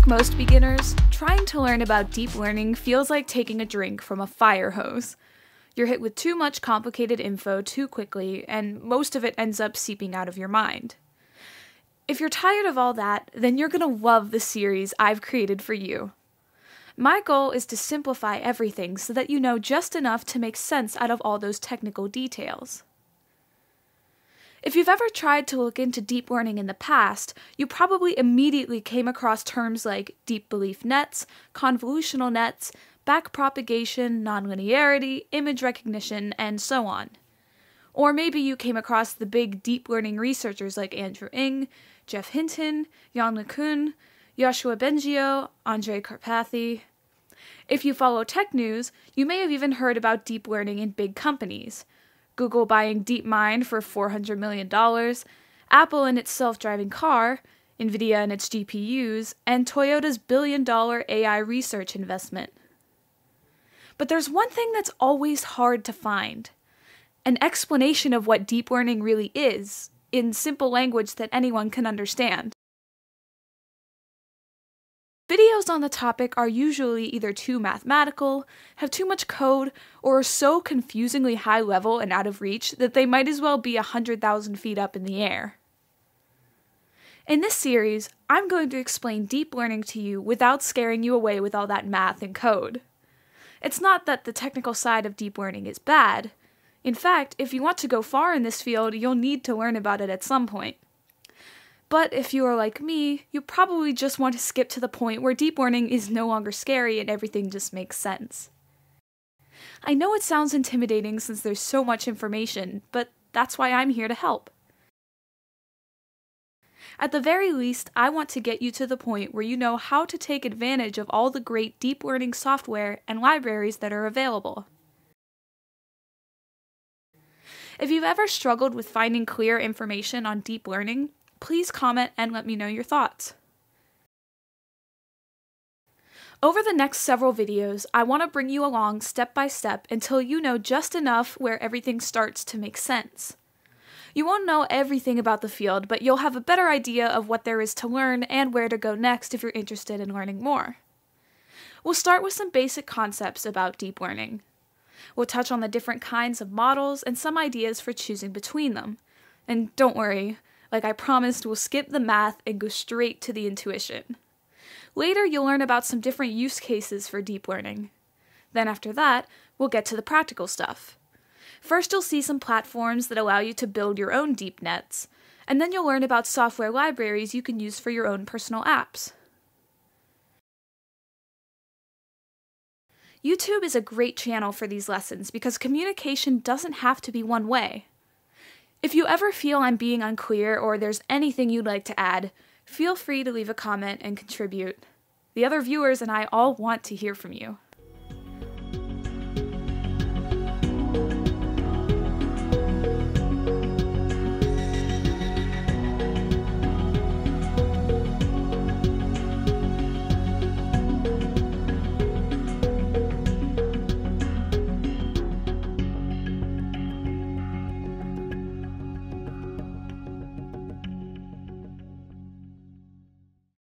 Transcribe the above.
Like most beginners, trying to learn about deep learning feels like taking a drink from a fire hose. You're hit with too much complicated info too quickly, and most of it ends up seeping out of your mind. If you're tired of all that, then you're gonna love the series I've created for you. My goal is to simplify everything so that you know just enough to make sense out of all those technical details. If you've ever tried to look into deep learning in the past, you probably immediately came across terms like deep belief nets, convolutional nets, backpropagation, nonlinearity, image recognition, and so on. Or maybe you came across the big deep learning researchers like Andrew Ng, Jeff Hinton, Yann LeCun, Yoshua Bengio, Andrej Karpathy. If you follow tech news, you may have even heard about deep learning in big companies. Google buying DeepMind for $400 million, Apple and its self-driving car, Nvidia and its GPUs, and Toyota's billion-dollar AI research investment. But there's one thing that's always hard to find: an explanation of what deep learning really is, in simple language that anyone can understand. Videos on the topic are usually either too mathematical, have too much code, or are so confusingly high level and out of reach that they might as well be 100,000 feet up in the air. In this series, I'm going to explain deep learning to you without scaring you away with all that math and code. It's not that the technical side of deep learning is bad. In fact, if you want to go far in this field, you'll need to learn about it at some point. But if you are like me, you probably just want to skip to the point where deep learning is no longer scary and everything just makes sense. I know it sounds intimidating since there's so much information, but that's why I'm here to help. At the very least, I want to get you to the point where you know how to take advantage of all the great deep learning software and libraries that are available. If you've ever struggled with finding clear information on deep learning, please comment and let me know your thoughts. Over the next several videos, I want to bring you along step by step until you know just enough where everything starts to make sense. You won't know everything about the field, but you'll have a better idea of what there is to learn and where to go next if you're interested in learning more. We'll start with some basic concepts about deep learning. We'll touch on the different kinds of models and some ideas for choosing between them. And don't worry, like I promised, we'll skip the math and go straight to the intuition. Later, you'll learn about some different use cases for deep learning. Then after that, we'll get to the practical stuff. First, you'll see some platforms that allow you to build your own deep nets, and then you'll learn about software libraries you can use for your own personal apps. YouTube is a great channel for these lessons because communication doesn't have to be one way. If you ever feel I'm being unclear or there's anything you'd like to add, feel free to leave a comment and contribute. The other viewers and I all want to hear from you.